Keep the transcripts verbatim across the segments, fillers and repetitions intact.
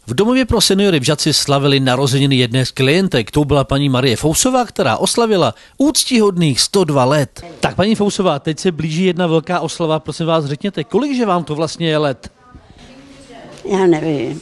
V domově pro seniory v Žatci slavili narozeniny jedné z klientek. Tou byla paní Marie Fousová, která oslavila úctíhodných sto dva let. Tak paní Fousová, teď se blíží jedna velká oslava. Prosím vás, řekněte, kolikže vám to vlastně je let? Já nevím.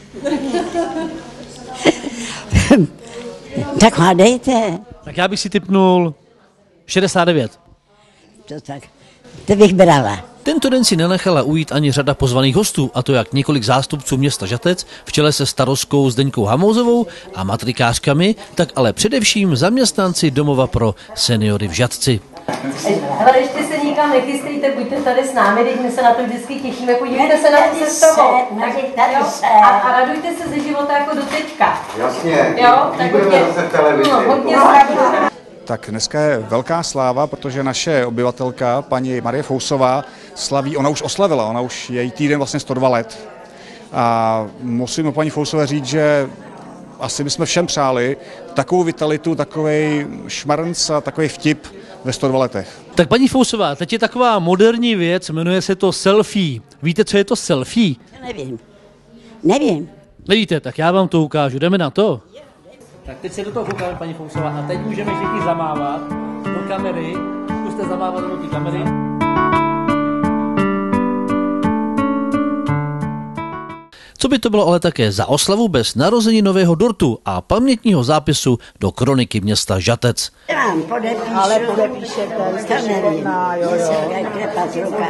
Tak hádejte. Tak já bych si tipnul šedesát devět. To tak, to bych brala. Tento den si nenechala ujít ani řada pozvaných hostů, a to jak několik zástupců města Žatec v čele se starostkou Zdeňkou Hamouzovou a matrikářkami, tak ale především zaměstnanci domova pro seniory v Žatci. Hele, ještě se nikam nechystejte, buďte tady s námi, teď my se na to vždycky těšíme, podívejte se na tu sestavu. A, a radujte se ze života jako do teďka. Jasně, jo? Tak budeme zase v televizi. No, hodně zdraví. Tak dneska je velká sláva, protože naše obyvatelka, paní Marie Fousová, slaví, ona už oslavila, ona už její týden vlastně sto dva let. A musím o paní Fousové říct, že asi bychom všem přáli takovou vitalitu, takovej šmarnc a takový vtip ve sto dva letech. Tak paní Fousová, teď je taková moderní věc, jmenuje se to selfie. Víte, co je to selfie? Nevím. Nevím. Nevíte, tak já vám to ukážu, jdeme na to. Tak teď se do toho koukáme, paní Fousová, a teď můžeme všichni zamávat do kamery. Zkuste zamávat do té kamery. Co by to bylo ale také za oslavu bez nového dortu a pamětního zápisu do kroniky města Žatec. Mám, podepíšu. Ale podepíšete, to nevím. Jo, jo. Krepat ruka.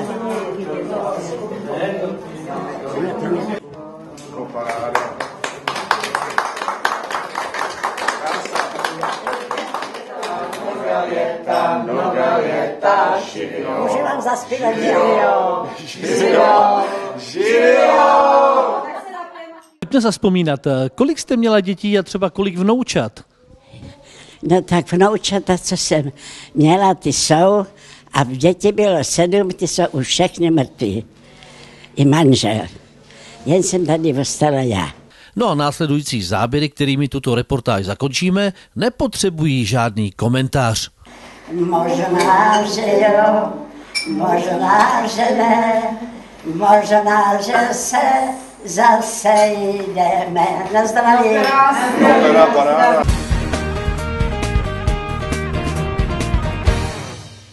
Můžu vám zaspívat? Žirio, žirio, žirio. Pojďme zazpomínat, kolik jste měla dětí a třeba kolik vnoučat? No tak vnoučata, co jsem měla, ty jsou, a v děti bylo sedm, ty jsou už všechny mrtví. I manžel. Jen jsem tady ostala já. No a následující záběry, kterými tuto reportáž zakončíme, nepotřebují žádný komentář. Možná, že jo, možná, že ne, možná, že se zase jdeme. Na zdraví.